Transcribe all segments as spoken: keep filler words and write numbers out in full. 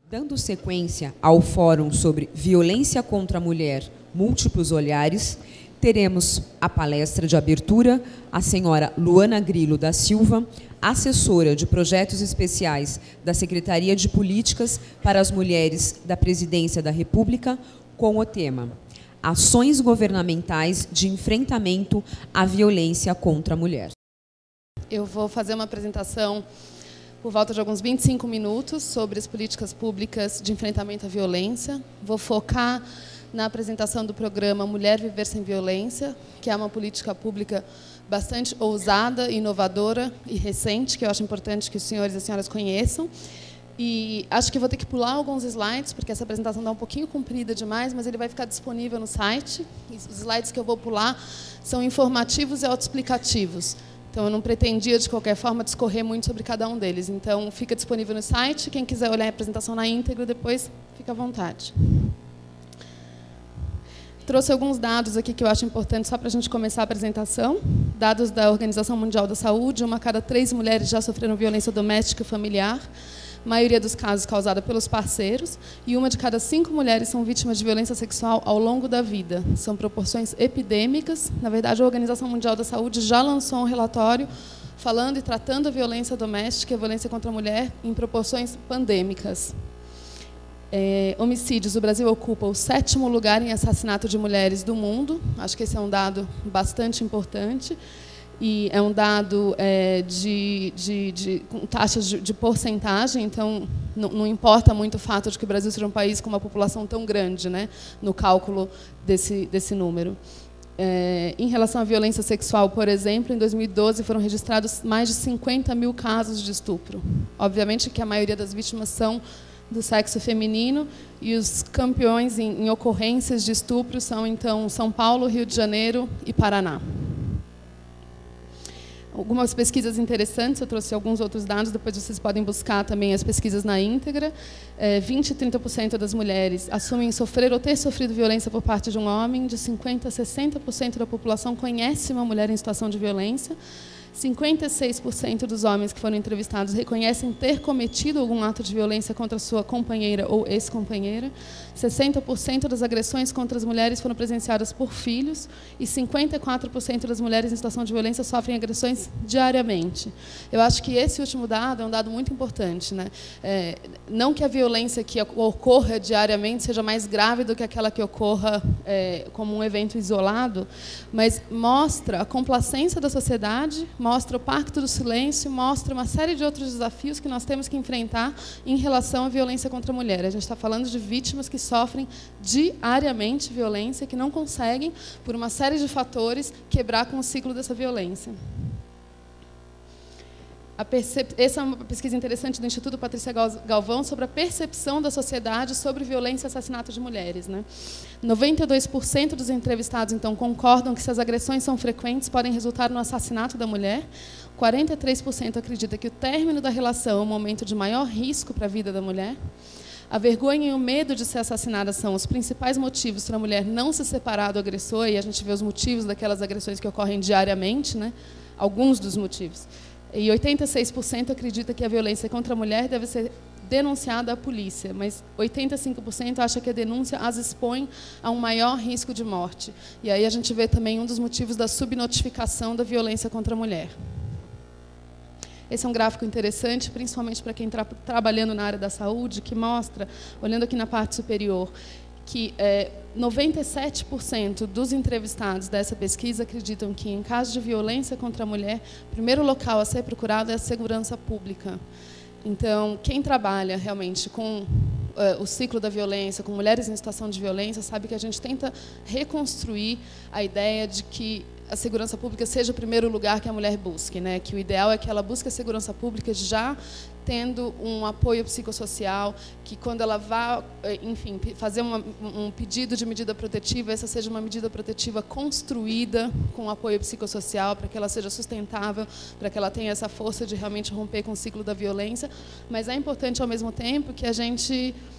Dando sequência ao Fórum sobre Violência contra a Mulher, Múltiplos Olhares, teremos a palestra de abertura a senhora Luana Grilo da Silva, assessora de projetos especiais da Secretaria de Políticas para as Mulheres da Presidência da República, com o tema Ações Governamentais de Enfrentamento à Violência contra a Mulher. Eu vou fazer uma apresentação por volta de alguns vinte e cinco minutos sobre as políticas públicas de enfrentamento à violência. Vou focar na apresentação do programa Mulher Viver Sem Violência, que é uma política pública bastante ousada, inovadora e recente, que eu acho importante que os senhores e as senhoras conheçam. E acho que vou ter que pular alguns slides, porque essa apresentação está um pouquinho comprida demais, mas ele vai ficar disponível no site. E os slides que eu vou pular são informativos e autoexplicativos. Então, eu não pretendia, de qualquer forma, discorrer muito sobre cada um deles. Então, fica disponível no site. Quem quiser olhar a apresentação na íntegra, depois fica à vontade. Trouxe alguns dados aqui que eu acho importantes só para a gente começar a apresentação. Dados da Organização Mundial da Saúde: uma a cada três mulheres já sofreram violência doméstica e familiar, maioria dos casos causada pelos parceiros, e uma de cada cinco mulheres são vítimas de violência sexual ao longo da vida. São proporções epidêmicas. Na verdade, a Organização Mundial da Saúde já lançou um relatório falando e tratando a violência doméstica e a violência contra a mulher em proporções pandêmicas. É, homicídios, o Brasil ocupa o sétimo lugar em assassinato de mulheres do mundo. Acho que esse é um dado bastante importante. E é um dado é, de, de, de com taxas de, de porcentagem, então não, não importa muito o fato de que o Brasil seja um país com uma população tão grande, né, no cálculo desse, desse número. É, em relação à violência sexual, por exemplo, em dois mil e doze foram registrados mais de cinquenta mil casos de estupro. Obviamente que a maioria das vítimas são do sexo feminino, e os campeões em, em ocorrências de estupro são, então, São Paulo, Rio de Janeiro e Paraná. Algumas pesquisas interessantes, eu trouxe alguns outros dados, depois vocês podem buscar também as pesquisas na íntegra. É, vinte a trinta por cento das mulheres assumem sofrer ou ter sofrido violência por parte de um homem, de cinquenta a sessenta por cento da população conhece uma mulher em situação de violência, cinquenta e seis por cento dos homens que foram entrevistados reconhecem ter cometido algum ato de violência contra sua companheira ou ex-companheira, sessenta por cento das agressões contra as mulheres foram presenciadas por filhos e cinquenta e quatro por cento das mulheres em situação de violência sofrem agressões diariamente. Eu acho que esse último dado é um dado muito importante, né? É, não que a violência que ocorra diariamente seja mais grave do que aquela que ocorra é, como um evento isolado, mas mostra a complacência da sociedade, mostra o pacto do silêncio, mostra uma série de outros desafios que nós temos que enfrentar em relação à violência contra a mulher. A gente está falando de vítimas que sofrem diariamente violência, que não conseguem, por uma série de fatores, quebrar com o ciclo dessa violência. A percep... Essa é uma pesquisa interessante do Instituto Patrícia Galvão sobre a percepção da sociedade sobre violência e assassinato de mulheres, né? noventa e dois por cento dos entrevistados, então, concordam que se as agressões são frequentes, podem resultar no assassinato da mulher. quarenta e três por cento acredita que o término da relação é um momento de maior risco para a vida da mulher. A vergonha e o medo de ser assassinada são os principais motivos para a mulher não se separar do agressor, e a gente vê os motivos daquelas agressões que ocorrem diariamente, né? Alguns dos motivos. E oitenta e seis por cento acredita que a violência contra a mulher deve ser denunciada à polícia, mas oitenta e cinco por cento acha que a denúncia as expõe a um maior risco de morte. E aí a gente vê também um dos motivos da subnotificação da violência contra a mulher. Esse é um gráfico interessante, principalmente para quem está trabalhando na área da saúde, que mostra, olhando aqui na parte superior, que é, noventa e sete por cento dos entrevistados dessa pesquisa acreditam que, em caso de violência contra a mulher, o primeiro local a ser procurado é a segurança pública. Então, quem trabalha realmente com uh, o ciclo da violência, com mulheres em situação de violência, sabe que a gente tenta reconstruir a ideia de que a segurança pública seja o primeiro lugar que a mulher busque, né? Que o ideal é que ela busque a segurança pública já tendo um apoio psicossocial, que quando ela vá, enfim, fazer uma, um pedido de medida protetiva, essa seja uma medida protetiva construída com apoio psicossocial, para que ela seja sustentável, para que ela tenha essa força de realmente romper com o ciclo da violência. Mas é importante, ao mesmo tempo, que a gente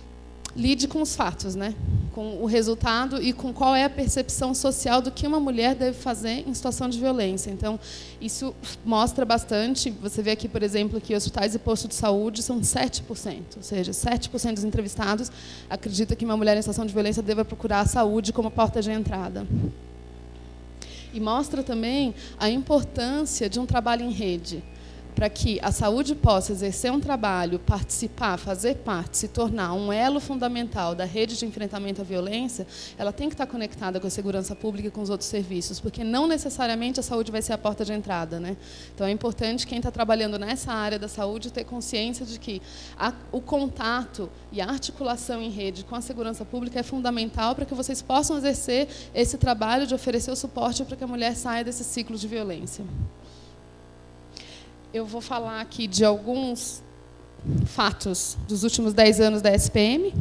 lide com os fatos, né? Com o resultado e com qual é a percepção social do que uma mulher deve fazer em situação de violência. Então, isso mostra bastante. Você vê aqui, por exemplo, que hospitais e postos de saúde são sete por cento, ou seja, sete por cento dos entrevistados acreditam que uma mulher em situação de violência deva procurar a saúde como porta de entrada. E mostra também a importância de um trabalho em rede, para que a saúde possa exercer um trabalho, participar, fazer parte, se tornar um elo fundamental da rede de enfrentamento à violência, ela tem que estar conectada com a segurança pública e com os outros serviços, porque não necessariamente a saúde vai ser a porta de entrada, né? Então, é importante quem está trabalhando nessa área da saúde ter consciência de que a, o contato e a articulação em rede com a segurança pública é fundamental para que vocês possam exercer esse trabalho de oferecer o suporte para que a mulher saia desse ciclo de violência. Eu vou falar aqui de alguns fatos dos últimos dez anos da S P M,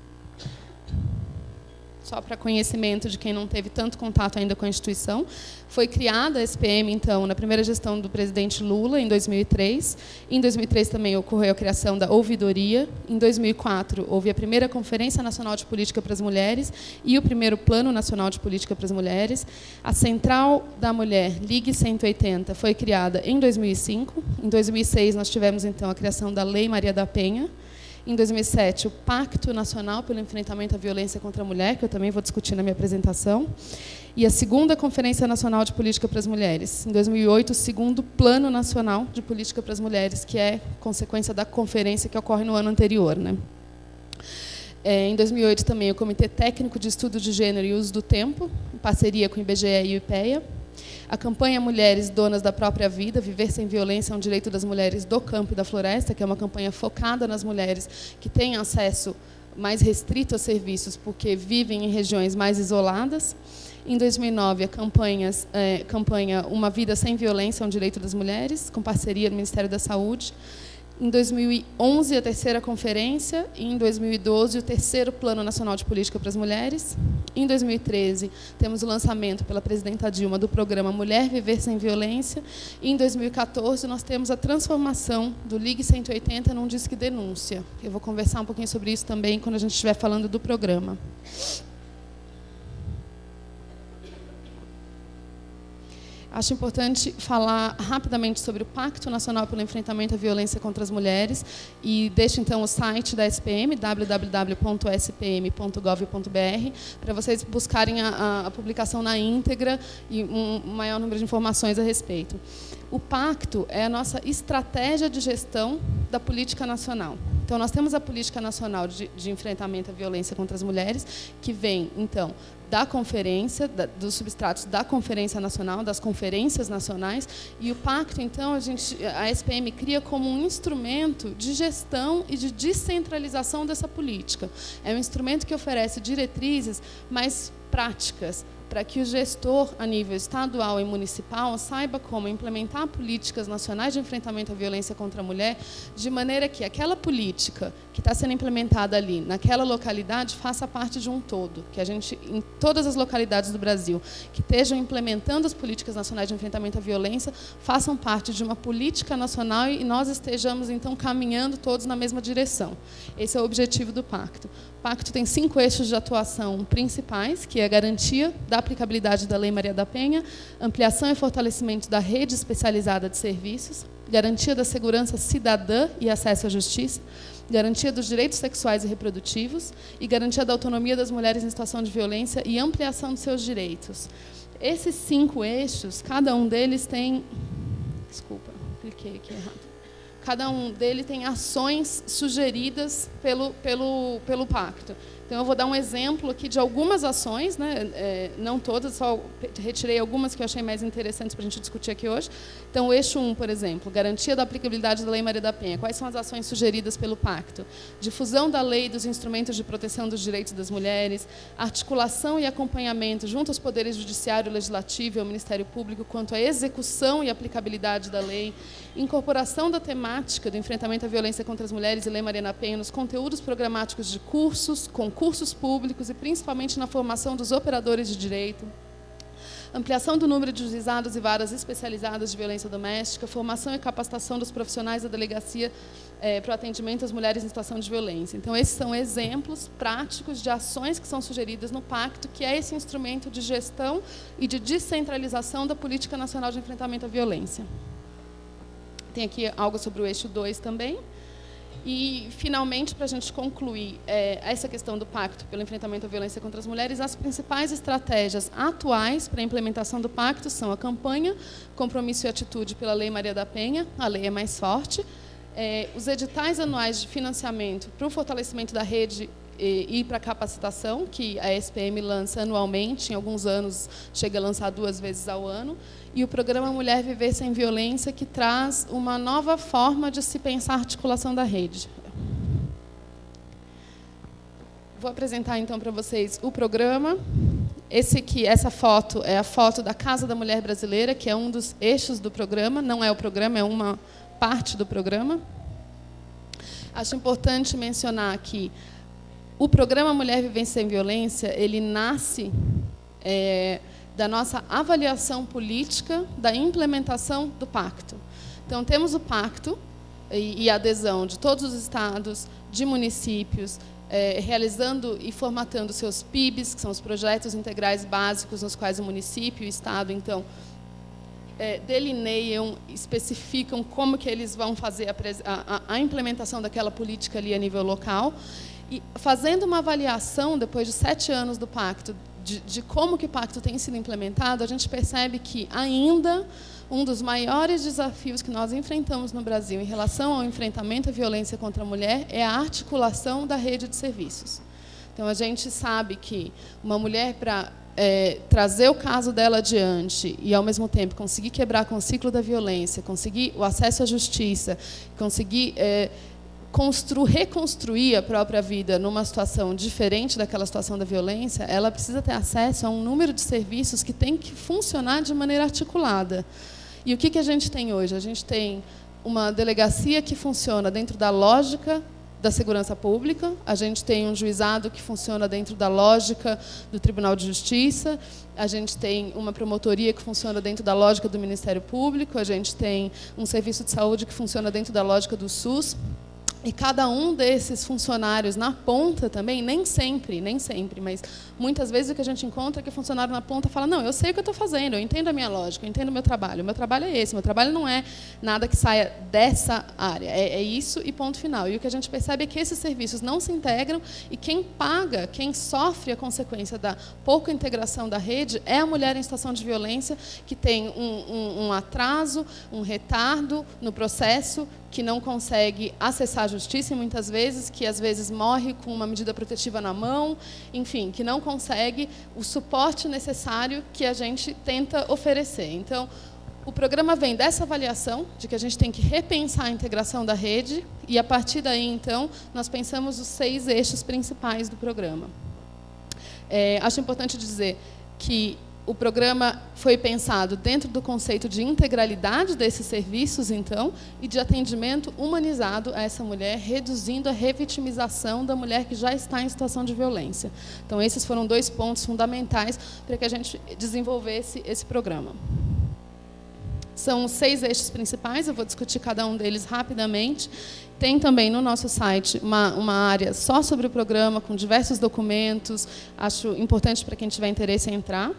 só para conhecimento de quem não teve tanto contato ainda com a instituição. Foi criada a S P M, então, na primeira gestão do presidente Lula, em dois mil e três. Em dois mil e três também ocorreu a criação da Ouvidoria. Em dois mil e quatro, houve a primeira Conferência Nacional de Política para as Mulheres e o primeiro Plano Nacional de Política para as Mulheres. A Central da Mulher, Ligue cento e oitenta, foi criada em dois mil e cinco. Em dois mil e seis, nós tivemos, então, a criação da Lei Maria da Penha. Em dois mil e sete, o Pacto Nacional pelo Enfrentamento à Violência contra a Mulher, que eu também vou discutir na minha apresentação, e a segunda Conferência Nacional de Política para as Mulheres. Em dois mil e oito, o segundo Plano Nacional de Política para as Mulheres, que é consequência da conferência que ocorre no ano anterior, né? É, em dois mil e oito, também, o Comitê Técnico de Estudo de Gênero e Uso do Tempo, em parceria com o I B G E e o IPEA. A campanha Mulheres Donas da Própria Vida, Viver Sem Violência é um Direito das Mulheres do Campo e da Floresta, que é uma campanha focada nas mulheres que têm acesso mais restrito a serviços porque vivem em regiões mais isoladas. Em dois mil e nove, a campanha, é, campanha Uma Vida Sem Violência é um Direito das Mulheres, com parceria do Ministério da Saúde. Em dois mil e onze, a terceira conferência. E em dois mil e doze, o terceiro Plano Nacional de Política para as Mulheres. Em dois mil e treze, temos o lançamento pela presidenta Dilma do programa Mulher Viver Sem Violência. E em dois mil e quatorze, nós temos a transformação do Ligue cento e oitenta num Disque Denúncia. Eu vou conversar um pouquinho sobre isso também quando a gente estiver falando do programa. Acho importante falar rapidamente sobre o Pacto Nacional pelo Enfrentamento à Violência contra as Mulheres e deixo, então, o site da S P M, w w w ponto s p m ponto gov ponto b r, para vocês buscarem a, a, a publicação na íntegra e um maior número de informações a respeito. O pacto é a nossa estratégia de gestão da política nacional. Então, nós temos a Política Nacional de, de Enfrentamento à Violência contra as Mulheres, que vem, então, da conferência, da, dos substratos da Conferência Nacional, das conferências nacionais, e o pacto, então, a, gente, a S P M cria como um instrumento de gestão e de descentralização dessa política. É um instrumento que oferece diretrizes mais práticas, para que o gestor, a nível estadual e municipal, saiba como implementar políticas nacionais de enfrentamento à violência contra a mulher, de maneira que aquela política que está sendo implementada ali, naquela localidade, faça parte de um todo. Que a gente, em todas as localidades do Brasil, que estejam implementando as políticas nacionais de enfrentamento à violência, façam parte de uma política nacional e nós estejamos, então, caminhando todos na mesma direção. Esse é o objetivo do pacto. O pacto tem cinco eixos de atuação principais, que é a garantia da aplicabilidade da Lei Maria da Penha, ampliação e fortalecimento da rede especializada de serviços, garantia da segurança cidadã e acesso à justiça, garantia dos direitos sexuais e reprodutivos e garantia da autonomia das mulheres em situação de violência e ampliação dos seus direitos. Esses cinco eixos, cada um deles tem... Desculpa, cliquei aqui errado. Cada um deles tem ações sugeridas pelo, pelo, pelo pacto. Então, eu vou dar um exemplo aqui de algumas ações, né? É, não todas, só retirei algumas que eu achei mais interessantes para a gente discutir aqui hoje. Então, o eixo um, por exemplo, garantia da aplicabilidade da Lei Maria da Penha. Quais são as ações sugeridas pelo pacto? Difusão da lei e dos instrumentos de proteção dos direitos das mulheres, articulação e acompanhamento junto aos poderes judiciário, legislativo e ao Ministério Público quanto à execução e aplicabilidade da lei, incorporação da temática do enfrentamento à violência contra as mulheres e Lei Maria da Penha nos conteúdos programáticos de cursos, concursos públicos e principalmente na formação dos operadores de direito, ampliação do número de juizados e varas especializadas de violência doméstica, formação e capacitação dos profissionais da delegacia é, para o atendimento às mulheres em situação de violência. Então, esses são exemplos práticos de ações que são sugeridas no pacto, que é esse instrumento de gestão e de descentralização da Política Nacional de Enfrentamento à Violência. Tem aqui algo sobre o eixo dois também. E, finalmente, para a gente concluir é, essa questão do pacto pelo enfrentamento à violência contra as mulheres, as principais estratégias atuais para a implementação do pacto são a campanha, compromisso e atitude pela Lei Maria da Penha, a lei é mais forte, é, os editais anuais de financiamento para o fortalecimento da rede e, e para a capacitação, que a S P M lança anualmente, em alguns anos chega a lançar duas vezes ao ano, e o programa Mulher Viver Sem Violência, que traz uma nova forma de se pensar a articulação da rede. Vou apresentar, então, para vocês o programa. Esse aqui, essa foto é a foto da Casa da Mulher Brasileira, que é um dos eixos do programa, não é o programa, é uma parte do programa. Acho importante mencionar que o programa Mulher Viver Sem Violência, ele nasce é, da nossa avaliação política da implementação do pacto. Então, temos o pacto e, e a adesão de todos os estados, de municípios, é, realizando e formatando seus P I Bs, que são os projetos integrais básicos, nos quais o município e o estado, então, é, delineiam, especificam como que eles vão fazer a, a, a implementação daquela política ali a nível local. E, fazendo uma avaliação, depois de sete anos do pacto, de, de como que o pacto tem sido implementado, a gente percebe que, ainda, um dos maiores desafios que nós enfrentamos no Brasil em relação ao enfrentamento à violência contra a mulher é a articulação da rede de serviços. Então, a gente sabe que uma mulher, para é, trazer o caso dela adiante e, ao mesmo tempo, conseguir quebrar com o ciclo da violência, conseguir o acesso à justiça, conseguir é, constru, reconstruir a própria vida numa situação diferente daquela situação da violência, ela precisa ter acesso a um número de serviços que tem que funcionar de maneira articulada. E o que, que a gente tem hoje? A gente tem uma delegacia que funciona dentro da lógica da segurança pública, a gente tem um juizado que funciona dentro da lógica do Tribunal de Justiça, a gente tem uma promotoria que funciona dentro da lógica do Ministério Público, a gente tem um serviço de saúde que funciona dentro da lógica do SUS. E cada um desses funcionários na ponta também, nem sempre, nem sempre, mas muitas vezes o que a gente encontra é que o funcionário na ponta fala, não, eu sei o que eu estou fazendo, eu entendo a minha lógica, eu entendo o meu trabalho, o meu trabalho é esse, o meu trabalho não é nada que saia dessa área, é, é isso e ponto final. E o que a gente percebe é que esses serviços não se integram e quem paga, quem sofre a consequência da pouca integração da rede é a mulher em situação de violência que tem um, um, um atraso, um retardo no processo, que não consegue acessar a justiça, e muitas vezes, que às vezes morre com uma medida protetiva na mão, enfim, que não consegue o suporte necessário que a gente tenta oferecer. Então, o programa vem dessa avaliação, de que a gente tem que repensar a integração da rede, e, a partir daí, então, nós pensamos os seis eixos principais do programa. É, acho importante dizer que o programa foi pensado dentro do conceito de integralidade desses serviços, então, e de atendimento humanizado a essa mulher, reduzindo a revitimização da mulher que já está em situação de violência. Então, esses foram dois pontos fundamentais para que a gente desenvolvesse esse programa. São seis eixos principais, eu vou discutir cada um deles rapidamente. Tem também no nosso site uma, uma área só sobre o programa, com diversos documentos, acho importante para quem tiver interesse em entrar.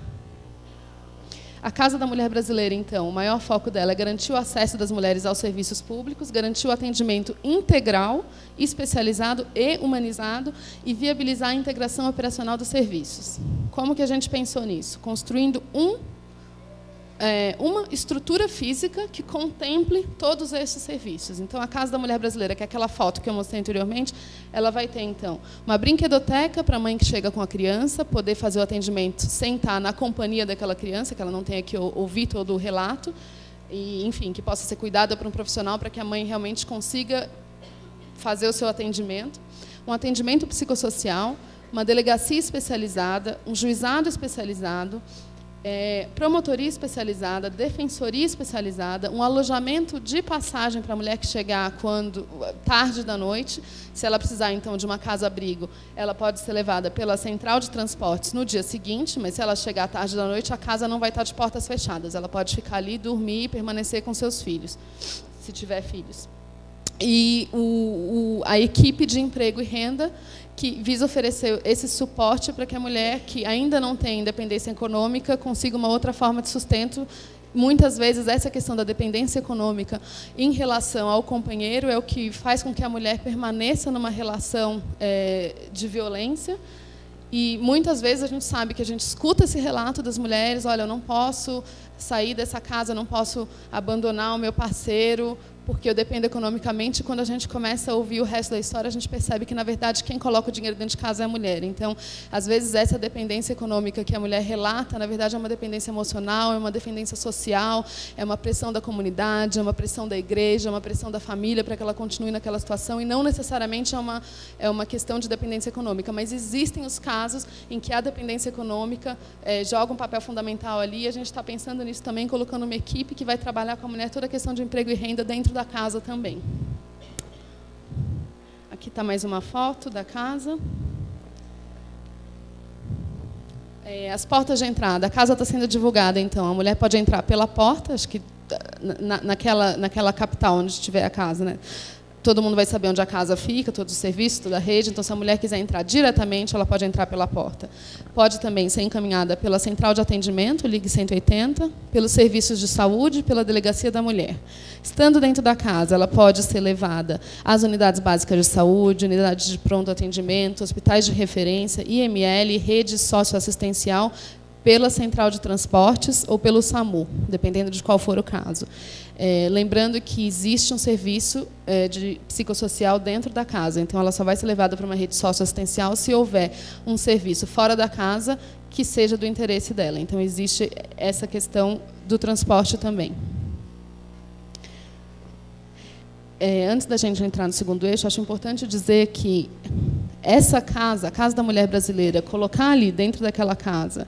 A Casa da Mulher Brasileira, então, o maior foco dela é garantir o acesso das mulheres aos serviços públicos, garantir o atendimento integral, especializado e humanizado e viabilizar a integração operacional dos serviços. Como que a gente pensou nisso? Construindo um, é, uma estrutura física que contemple todos esses serviços. Então, a Casa da Mulher Brasileira, que é aquela foto que eu mostrei anteriormente, ela vai ter, então, uma brinquedoteca para a mãe que chega com a criança, poder fazer o atendimento sem estar na companhia daquela criança, que ela não tenha que ouvir todo o relato, e, enfim, que possa ser cuidada por um profissional para que a mãe realmente consiga fazer o seu atendimento. Um atendimento psicossocial, uma delegacia especializada, um juizado especializado, É, promotoria especializada, defensoria especializada, um alojamento de passagem para a mulher que chegar quando tarde da noite. Se ela precisar, então, de uma casa-abrigo, ela pode ser levada pela central de transportes no dia seguinte, mas se ela chegar tarde da noite, a casa não vai estar de portas fechadas. Ela pode ficar ali, dormir e permanecer com seus filhos, se tiver filhos. E o, o, a equipe de emprego e renda, que visa oferecer esse suporte para que a mulher que ainda não tem independência econômica consiga uma outra forma de sustento. Muitas vezes, essa questão da dependência econômica em relação ao companheiro é o que faz com que a mulher permaneça numa relação é, de violência. E, muitas vezes, a gente sabe que a gente escuta esse relato das mulheres, olha, eu não posso sair dessa casa, eu não posso abandonar o meu parceiro, porque eu dependo economicamente. Quando a gente começa a ouvir o resto da história, a gente percebe que, na verdade, quem coloca o dinheiro dentro de casa é a mulher. Então, às vezes, essa dependência econômica que a mulher relata, na verdade, é uma dependência emocional, é uma dependência social, é uma pressão da comunidade, é uma pressão da igreja, é uma pressão da família para que ela continue naquela situação, e não necessariamente é uma, é uma questão de dependência econômica. Mas existem os casos em que a dependência econômica é, joga um papel fundamental ali, e a gente está pensando nisso também, colocando uma equipe que vai trabalhar com a mulher toda a questão de emprego e renda dentro da casa também. Aqui está mais uma foto da casa. É, as portas de entrada. A casa está sendo divulgada, então. A mulher pode entrar pela porta, acho que na, naquela, naquela capital onde estiver a casa, né? Todo mundo vai saber onde a casa fica, todos os serviços, toda a rede. Então, se a mulher quiser entrar diretamente, ela pode entrar pela porta. Pode também ser encaminhada pela central de atendimento, Ligue cento e oitenta, pelos serviços de saúde, pela delegacia da mulher. Estando dentro da casa, ela pode ser levada às unidades básicas de saúde, unidades de pronto atendimento, hospitais de referência, I M L, rede socioassistencial, pela central de transportes ou pelo SAMU, dependendo de qual for o caso. É, lembrando que existe um serviço é, de psicossocial dentro da casa, então ela só vai ser levada para uma rede socioassistencial se houver um serviço fora da casa que seja do interesse dela. Então, existe essa questão do transporte também. É, antes da gente entrar no segundo eixo, acho importante dizer que essa casa, a Casa da Mulher Brasileira, colocar ali dentro daquela casa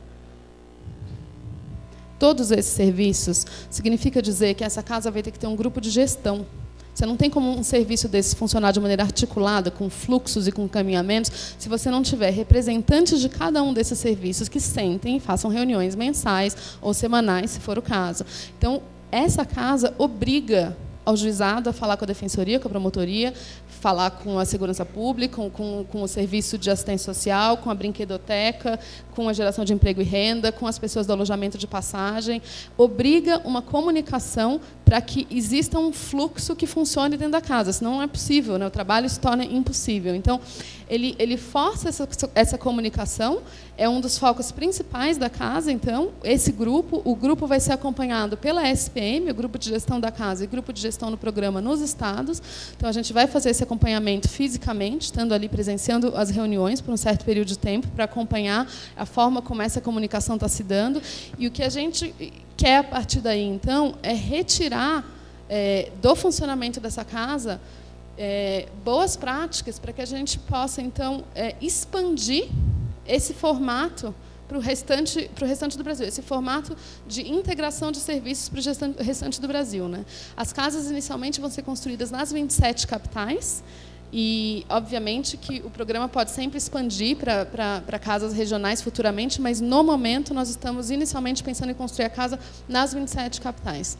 todos esses serviços, significa dizer que essa casa vai ter que ter um grupo de gestão. Você não tem como um serviço desse funcionar de maneira articulada, com fluxos e com caminhamentos, se você não tiver representantes de cada um desses serviços que sentem e façam reuniões mensais ou semanais, se for o caso. Então, essa casa obriga ao juizado a falar com a defensoria, com a promotoria, falar com a segurança pública, com, com, com o serviço de assistência social, com a brinquedoteca, com a geração de emprego e renda, com as pessoas do alojamento de passagem. Obriga uma comunicação para que exista um fluxo que funcione dentro da casa, senão não é possível, né? O trabalho se torna impossível. Então, ele, ele força essa, essa comunicação, é um dos focos principais da casa. Então, esse grupo, o grupo vai ser acompanhado pela S P M, o Grupo de Gestão da Casa, e Grupo de Gestão no Programa nos estados. Então, a gente vai fazer esse acompanhamento fisicamente, estando ali presenciando as reuniões por um certo período de tempo, para acompanhar a forma como essa comunicação está se dando. E o que a gente quer, a partir daí, então, é retirar é, do funcionamento dessa casa é, boas práticas para que a gente possa, então, é, expandir esse formato para o restante, para o restante do Brasil, esse formato de integração de serviços para o restante do Brasil, né? As casas, inicialmente, vão ser construídas nas vinte e sete capitais, e, obviamente, que o programa pode sempre expandir para, para, para casas regionais futuramente, mas, no momento, nós estamos, inicialmente, pensando em construir a casa nas vinte e sete capitais.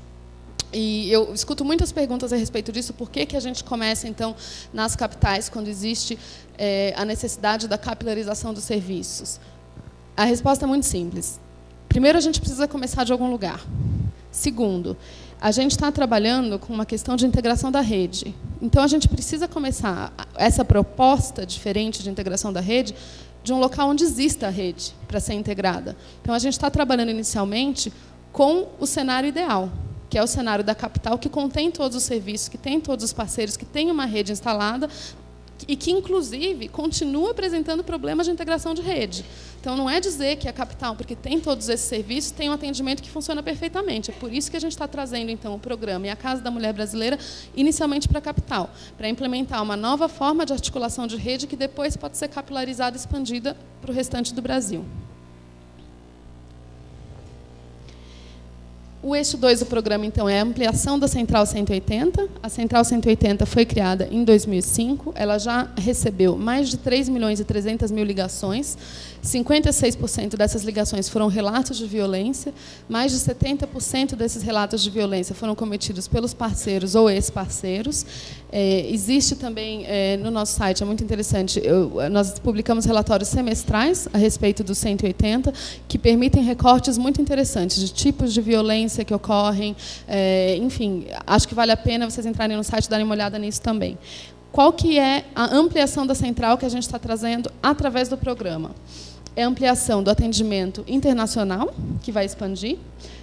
E eu escuto muitas perguntas a respeito disso. Por que que a gente começa, então, nas capitais, quando existe é, a necessidade da capilarização dos serviços? A resposta é muito simples. Primeiro, a gente precisa começar de algum lugar. Segundo, a gente está trabalhando com uma questão de integração da rede. Então, a gente precisa começar essa proposta diferente de integração da rede de um local onde exista a rede para ser integrada. Então, a gente está trabalhando inicialmente com o cenário ideal, que é o cenário da capital, que contém todos os serviços, que tem todos os parceiros, que tem uma rede instalada e que, inclusive, continua apresentando problemas de integração de rede. Então, não é dizer que a capital, porque tem todos esses serviços, tem um atendimento que funciona perfeitamente. É por isso que a gente está trazendo, então, o programa e a Casa da Mulher Brasileira, inicialmente para a capital, para implementar uma nova forma de articulação de rede que depois pode ser capilarizada e expandida para o restante do Brasil. O eixo dois do programa, então, é a ampliação da Central cento e oitenta. A Central cento e oitenta foi criada em dois mil e cinco. Ela já recebeu mais de três milhões e trezentas mil ligações. cinquenta e seis por cento dessas ligações foram relatos de violência. Mais de setenta por cento desses relatos de violência foram cometidos pelos parceiros ou ex-parceiros. É, existe também, é, no nosso site, é muito interessante, eu, nós publicamos relatórios semestrais a respeito do cento e oitenta, que permitem recortes muito interessantes de tipos de violência que ocorrem. É, enfim, acho que vale a pena vocês entrarem no site e darem uma olhada nisso também. Qual que é a ampliação da central que a gente está trazendo através do programa? É a ampliação do atendimento internacional, que vai expandir,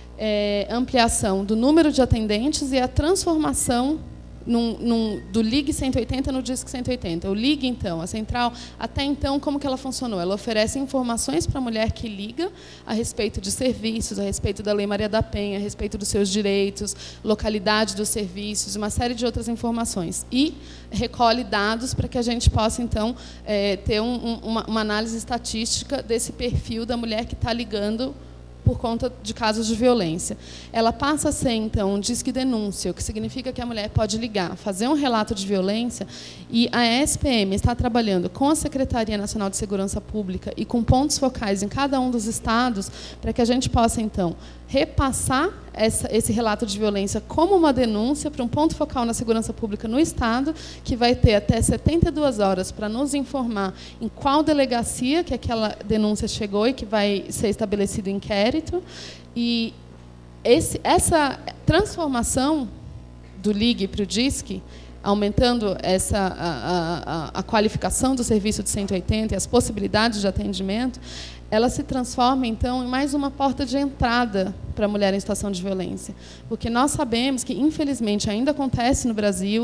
é a ampliação do número de atendentes e a transformação Num, num, do Ligue cento e oitenta no Disque cento e oitenta. O Ligue, então, a central, até então, como que ela funcionou? Ela oferece informações para a mulher que liga a respeito de serviços, a respeito da Lei Maria da Penha, a respeito dos seus direitos, localidade dos serviços, uma série de outras informações. E recolhe dados para que a gente possa, então, é, ter um, um, uma, uma análise estatística desse perfil da mulher que está ligando por conta de casos de violência. Ela passa a ser, então, um disque denúncia, o que significa que a mulher pode ligar, fazer um relato de violência, e a S P M está trabalhando com a Secretaria Nacional de Segurança Pública e com pontos focais em cada um dos estados, para que a gente possa, então, repassar essa, esse relato de violência como uma denúncia para um ponto focal na segurança pública no estado, que vai ter até setenta e duas horas para nos informar em qual delegacia que aquela denúncia chegou e que vai ser estabelecido inquérito. E esse, essa transformação do Ligue para o Disque, aumentando essa, a, a, a qualificação do serviço de cento e oitenta e as possibilidades de atendimento, ela se transforma, então, em mais uma porta de entrada para a mulher em situação de violência. Porque nós sabemos que, infelizmente, ainda acontece no Brasil,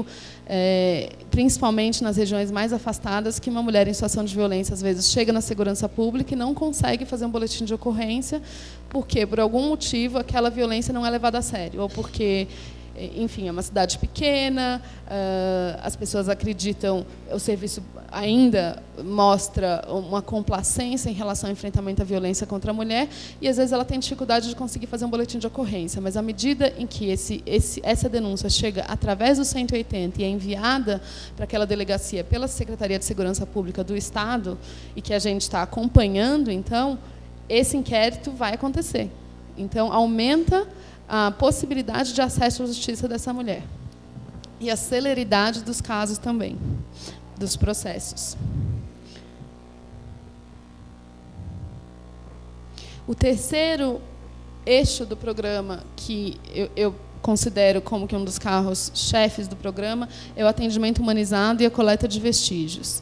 é, principalmente nas regiões mais afastadas, que uma mulher em situação de violência, às vezes, chega na segurança pública e não consegue fazer um boletim de ocorrência, porque, por algum motivo, aquela violência não é levada a sério, ou porque, enfim, é uma cidade pequena, uh, as pessoas acreditam, o serviço ainda mostra uma complacência em relação ao enfrentamento à violência contra a mulher, e às vezes ela tem dificuldade de conseguir fazer um boletim de ocorrência. Mas à medida em que esse, esse, essa denúncia chega através do cento e oitenta e é enviada para aquela delegacia pela Secretaria de Segurança Pública do Estado, e que a gente está acompanhando, então, esse inquérito vai acontecer. Então, aumenta a possibilidade de acesso à justiça dessa mulher. E a celeridade dos casos também, dos processos. O terceiro eixo do programa, que eu, eu considero como que um dos carros-chefes do programa, é o atendimento humanizado e a coleta de vestígios.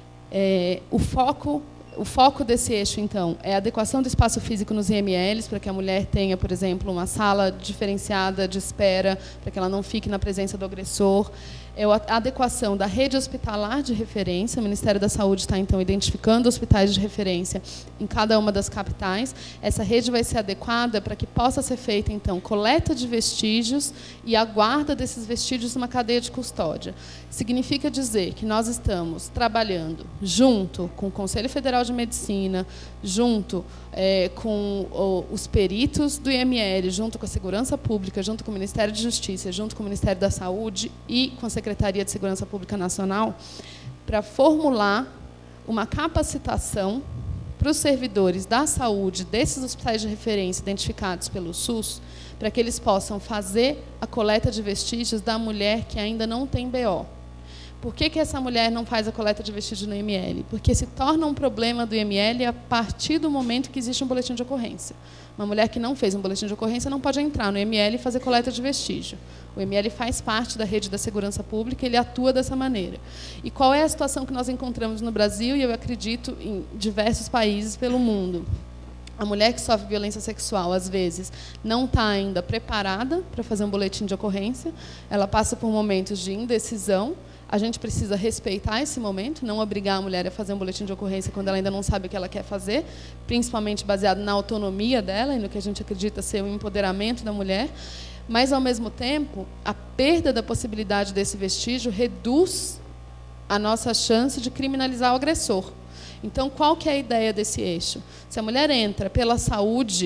É, o foco O foco desse eixo, então, é a adequação do espaço físico nos I M Ls, para que a mulher tenha, por exemplo, uma sala diferenciada de espera, para que ela não fique na presença do agressor. É a adequação da rede hospitalar de referência. O Ministério da Saúde está, então, identificando hospitais de referência em cada uma das capitais. Essa rede vai ser adequada para que possa ser feita, então, coleta de vestígios e a guarda desses vestígios numa cadeia de custódia. Significa dizer que nós estamos trabalhando junto com o Conselho Federal de Medicina, junto é, com o, os peritos do I M L, junto com a Segurança Pública, junto com o Ministério de Justiça, junto com o Ministério da Saúde e com a Secretaria de Segurança Pública Nacional, para formular uma capacitação para os servidores da saúde desses hospitais de referência identificados pelo SUS, para que eles possam fazer a coleta de vestígios da mulher que ainda não tem B O. Por que que essa mulher não faz a coleta de vestígio no I M L? Porque se torna um problema do I M L a partir do momento que existe um boletim de ocorrência. Uma mulher que não fez um boletim de ocorrência não pode entrar no I M L e fazer coleta de vestígio. O I M L faz parte da rede da segurança pública, ele atua dessa maneira. E qual é a situação que nós encontramos no Brasil, e eu acredito em diversos países pelo mundo? A mulher que sofre violência sexual, às vezes, não está ainda preparada para fazer um boletim de ocorrência, ela passa por momentos de indecisão. A gente precisa respeitar esse momento, não obrigar a mulher a fazer um boletim de ocorrência quando ela ainda não sabe o que ela quer fazer, principalmente baseado na autonomia dela e no que a gente acredita ser o empoderamento da mulher. Mas, ao mesmo tempo, a perda da possibilidade desse vestígio reduz a nossa chance de criminalizar o agressor. Então, qual que é a ideia desse eixo? Se a mulher entra pela saúde,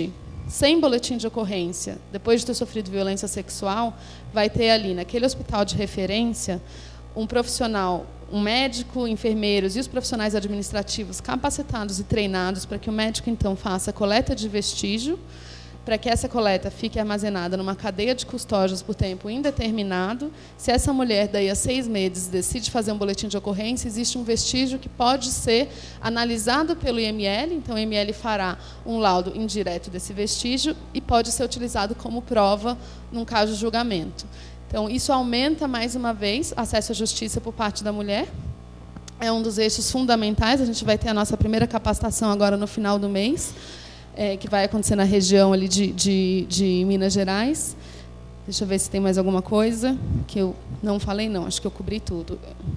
sem boletim de ocorrência, depois de ter sofrido violência sexual, vai ter ali, naquele hospital de referência, um profissional, um médico, enfermeiros e os profissionais administrativos capacitados e treinados para que o médico, então, faça a coleta de vestígio, para que essa coleta fique armazenada numa cadeia de custódios por tempo indeterminado. Se essa mulher, daí a seis meses, decide fazer um boletim de ocorrência, existe um vestígio que pode ser analisado pelo I M L, então o I M L fará um laudo indireto desse vestígio e pode ser utilizado como prova num caso de julgamento. Então, isso aumenta, mais uma vez, acesso à justiça por parte da mulher. É um dos eixos fundamentais. A gente vai ter a nossa primeira capacitação agora no final do mês, É, que vai acontecer na região ali de, de, de Minas Gerais. Deixa eu ver se tem mais alguma coisa que eu não falei, não. Acho que eu cobri tudo.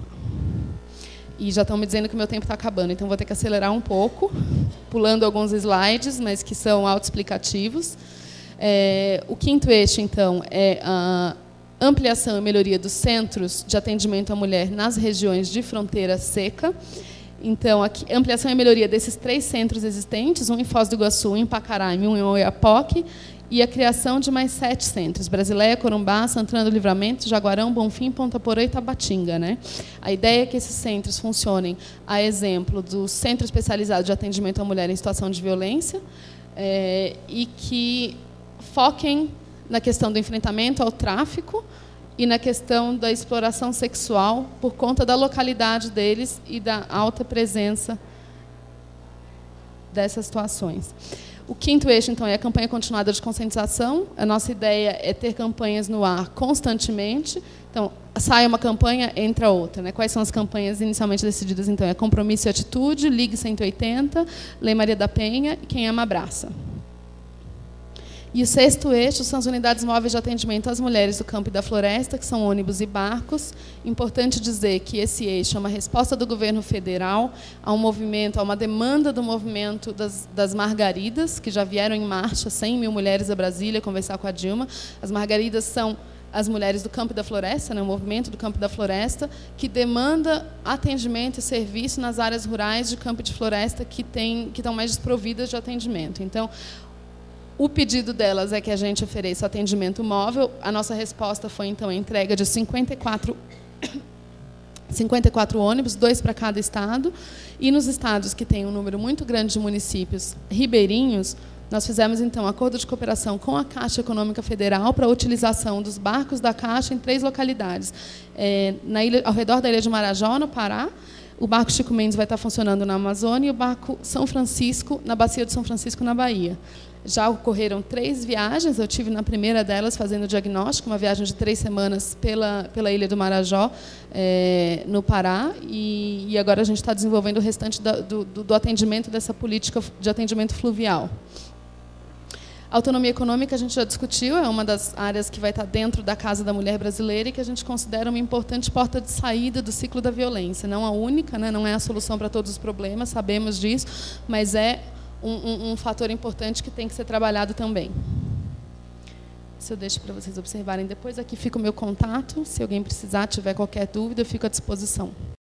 E já estão me dizendo que o meu tempo está acabando, então vou ter que acelerar um pouco, pulando alguns slides, mas que são autoexplicativos. É, o quinto eixo, então, é a ampliação e melhoria dos centros de atendimento à mulher nas regiões de fronteira seca. Então, aqui, ampliação e melhoria desses três centros existentes, um em Foz do Iguaçu, um em Pacaraima e um em Oiapoque, e a criação de mais sete centros, Brasileia, Corumbá, Santana do Livramento, Jaguarão, Bonfim, Ponta Porã e Tabatinga, né? A ideia é que esses centros funcionem a exemplo do Centro Especializado de Atendimento à Mulher em Situação de Violência, é, e que foquem na questão do enfrentamento ao tráfico, e na questão da exploração sexual por conta da localidade deles e da alta presença dessas situações. O quinto eixo, então, é a campanha continuada de conscientização. A nossa ideia é ter campanhas no ar constantemente. Então, sai uma campanha, entra outra, né? Quais são as campanhas inicialmente decididas? Então, é Compromisso e Atitude, Ligue cento e oitenta, Lei Maria da Penha e Quem Ama Abraça. E o sexto eixo são as unidades móveis de atendimento às mulheres do campo e da floresta, que são ônibus e barcos. Importante dizer que esse eixo é uma resposta do governo federal a um movimento, a uma demanda do movimento das, das Margaridas, que já vieram em marcha, cem mil mulheres a Brasília conversar com a Dilma. As Margaridas são as mulheres do campo e da floresta, né, o movimento do campo e da floresta, que demanda atendimento e serviço nas áreas rurais de campo e de floresta que, tem, que estão mais desprovidas de atendimento. Então, o pedido delas é que a gente ofereça atendimento móvel. A nossa resposta foi, então, a entrega de cinquenta e quatro, cinquenta e quatro ônibus, dois para cada estado. E nos estados que têm um número muito grande de municípios ribeirinhos, nós fizemos, então, um acordo de cooperação com a Caixa Econômica Federal para a utilização dos barcos da Caixa em três localidades. É, na ilha, ao redor da Ilha de Marajó, no Pará, o barco Chico Mendes vai estar funcionando na Amazônia e o barco São Francisco, na Bacia de São Francisco, na Bahia. Já ocorreram três viagens, eu tive na primeira delas fazendo o diagnóstico, uma viagem de três semanas pela, pela Ilha do Marajó, é, no Pará, e, e agora a gente está desenvolvendo o restante da, do, do atendimento dessa política de atendimento fluvial. A autonomia econômica a gente já discutiu, é uma das áreas que vai estar dentro da Casa da Mulher Brasileira e que a gente considera uma importante porta de saída do ciclo da violência. Não a única, né, não é a solução para todos os problemas, sabemos disso, mas é Um, um, um fator importante que tem que ser trabalhado também. Isso eu deixo para vocês observarem depois. Aqui fica o meu contato. Se alguém precisar, tiver qualquer dúvida, eu fico à disposição.